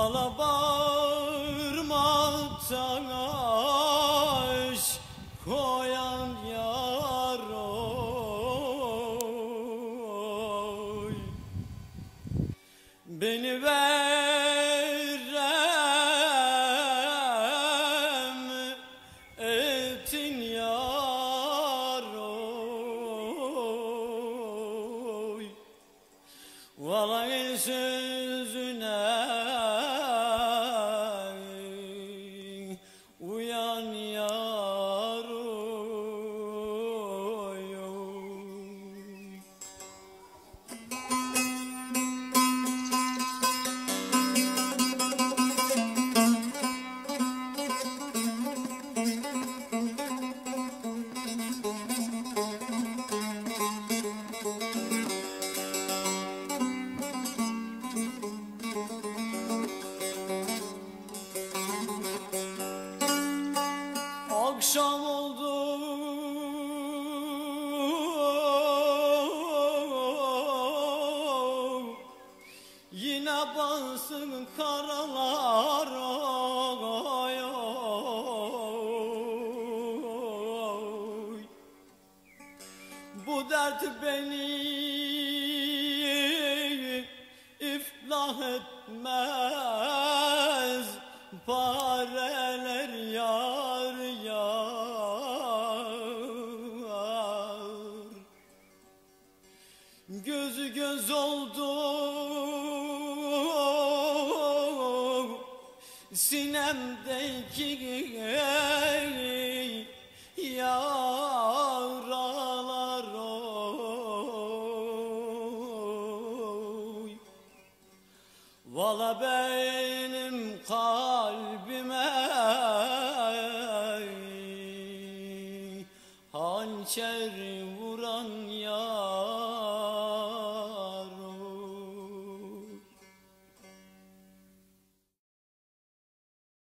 Valla bağırmaktan aşk koyan yar oy. Beni verem etin yar oy. Valla el sözüne uyan yar oy, oy. Akşam oldu, yine bassın karalar oy, oy. Bu dert beni iflah etmez, pareler yar yar. Gözü göz oldu sinemdeki yaralar oy. Valla benim kalbime hançer